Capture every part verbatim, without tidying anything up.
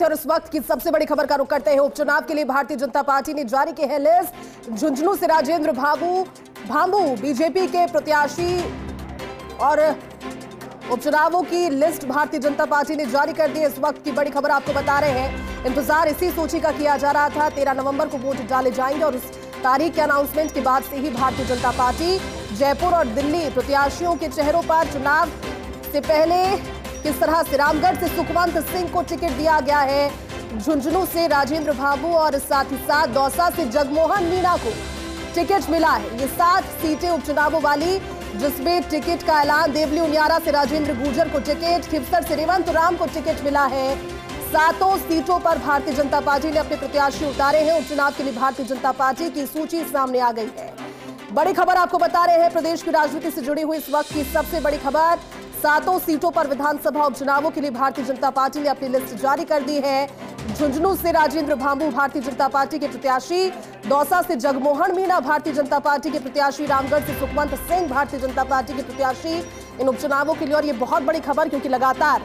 और इस वक्त की सबसे बड़ी खबर का रुख करते हैं। उपचुनाव के लिए भारतीय जनता पार्टी ने जारी की है लिस्ट। झुंझुनू से राजेंद्र भाबू भांबू बीजेपी के प्रत्याशी और उपचुनावों की लिस्ट भारतीय जनता पार्टी ने जारी कर दी है। इस वक्त की बड़ी खबर आपको बता रहे हैं। इंतजार इसी सूची का किया जा रहा था। तेरह नवंबर को वोट डाले जाएंगे और उस तारीख के अनाउंसमेंट के बाद से ही भारतीय जनता पार्टी जयपुर और दिल्ली प्रत्याशियों के चेहरों पर चुनाव से पहले किस तरह से रामगढ़ से सुखवंत सिंह को टिकट दिया गया है, झुंझुनू से राजेंद्र भाबू और साथ ही साथ दौसा से जगमोहन मीणा को टिकट मिला है। ये सात सीटें उपचुनावों वाली, जिसमें टिकट का ऐलान देवली उनियारा से राजेंद्र गुर्जर को टिकट, खिवसर से रेवंत राम को टिकट मिला है। सातों सीटों पर भारतीय जनता पार्टी ने अपने प्रत्याशी उतारे हैं। उपचुनाव के लिए भारतीय जनता पार्टी की सूची सामने आ गई है। बड़ी खबर आपको बता रहे हैं, प्रदेश की राजनीति से जुड़ी हुई इस वक्त की सबसे बड़ी खबर। सातों सीटों पर विधानसभा उपचुनावों के लिए भारतीय जनता पार्टी ने अपनी लिस्ट जारी कर दी है। झुंझुनू से राजेंद्र भांबू भारतीय जनता पार्टी के प्रत्याशी, दौसा से जगमोहन मीणा भारतीय जनता पार्टी के प्रत्याशी, रामगढ़ से सुखवंत सिंह भारतीय जनता पार्टी के प्रत्याशी इन उपचुनावों के लिए। और ये बहुत बड़ी खबर, क्योंकि लगातार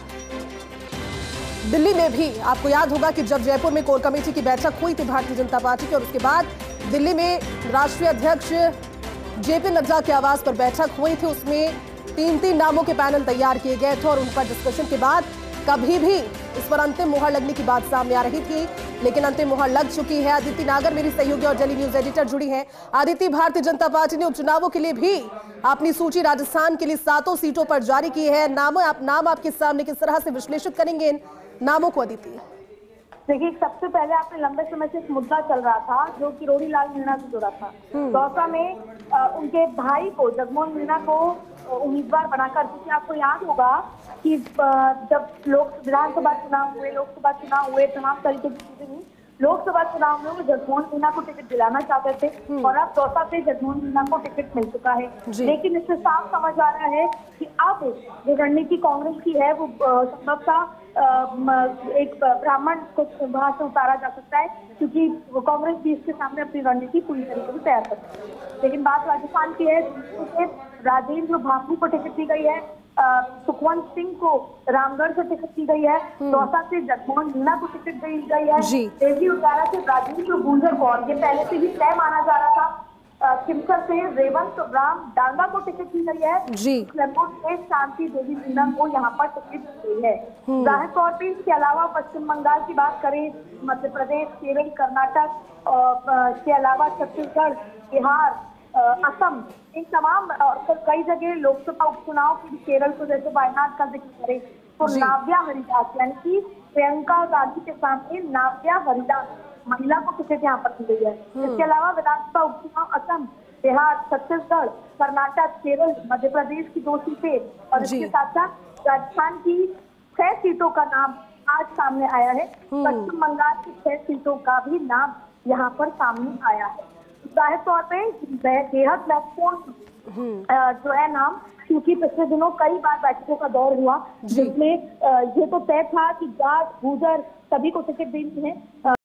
दिल्ली में भी आपको याद होगा कि जब जयपुर में कोर कमेटी की बैठक हुई थी भारतीय जनता पार्टी की, और उसके बाद दिल्ली में राष्ट्रीय अध्यक्ष जेपी नड्डा के आवास पर बैठक हुई थी। उसमें तीन तीन नामों के पैनल तैयार किए गए थे और उन पर डिस्कशन के बाद कभी भी इस पर अंतिम मुहर लगने की बात सामने आ रही थी, लेकिन अंतिम मुहर लग चुकी है। आदित्य नागर मेरी सहयोगी और डेली न्यूज एडिटर जुड़ी हैं। आदित्य, भारतीय जनता पार्टी ने उपचुनावों के लिए भी अपनी सूची राजस्थान के लिए सातों सीटों पर जारी की है। नाम आप नाम आपके सामने किस तरह से विश्लेषित करेंगे इन नामों को आदित्य? देखिए, सबसे पहले आपने लंबे समय से एक मुद्दा चल रहा था जो किरोड़ी लाल मीणा से जुड़ा था। दौसा में आ, उनके भाई को जगमोहन मीणा को उम्मीदवार बनाकर, क्योंकि आपको याद होगा कि जब लोक विधानसभा चुनाव हुए, लोकसभा चुनाव हुए, तमाम तरीके की चीजें हुई, लोकसभा चुनाव में वो जगमोहन मीणा को टिकट दिलाना चाहते थे और अब दौसा से जगमोहन मीणा को टिकट मिल चुका है। लेकिन इससे साफ समझ आ रहा है कि अब जो रणनीति कांग्रेस की है वो संभवतः एक ब्राह्मण को वहां से उतारा जा सकता है, क्योंकि कांग्रेस भी इसके सामने अपनी रणनीति पूरी तरीके से तैयार कर सकती है। लेकिन बात राजस्थान की है, राजेंद्र भाबू को टिकट दी गई है, सुखवंत सिंह को रामगढ़ से टिकट दी गई है, दौसा से जगमोहन मीणा को टिकट दी गई है, देवली उनियारा से राजेंद्र गुर्जर को, और ये पहले से ही तय माना जा रहा था, खिवसर से रेवंत राम डांगा को टिकट दी गई है, लखनऊ से शांति देवी मीणा को यहाँ पर टिकट दी गई है। जाहिर तौर पर इसके अलावा पश्चिम बंगाल की बात करें, मध्य प्रदेश, केरल, कर्नाटक के अलावा छत्तीसगढ़, बिहार, असम, इन तमाम तो कई जगह लोकसभा उपचुनाव की केरल को जैसे वायनाड का जिक्र करें तो नाव्या हरिदास, यानी कि प्रियंका गांधी के सामने नाव्या हरिदास महिला को टिकट यहाँ पर दी गई है। इसके अलावा विधानसभा उपचुनाव असम, बिहार, छत्तीसगढ़, कर्नाटक, केरल, मध्य प्रदेश की दो सीटें और इसके साथ साथ राजस्थान की छह सीटों का नाम आज सामने आया है। पश्चिम बंगाल की छह सीटों का भी नाम यहाँ पर सामने आया है। जाहिर तौर पे बेहद महत्वपूर्ण जो है नाम, क्योंकि पिछले दिनों कई बार बैठकों का दौर हुआ जिसमें ये तो तय था कि जाट, गुर्जर सभी को टिकट देनी है।